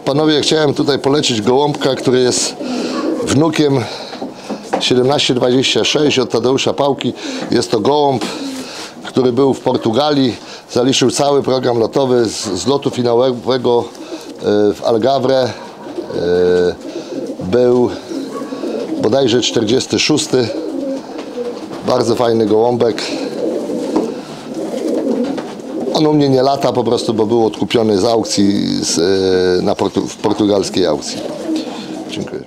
Panowie, chciałem tutaj polecić gołąbka, który jest wnukiem 1726 od Tadeusza Pałki. Jest to gołąb, który był w Portugalii, zaliczył cały program lotowy z lotu finałowego w Algarve. Był bodajże 46. Bardzo fajny gołąbek. On u mnie nie lata po prostu, bo był odkupiony z aukcji w portugalskiej aukcji. Dziękuję.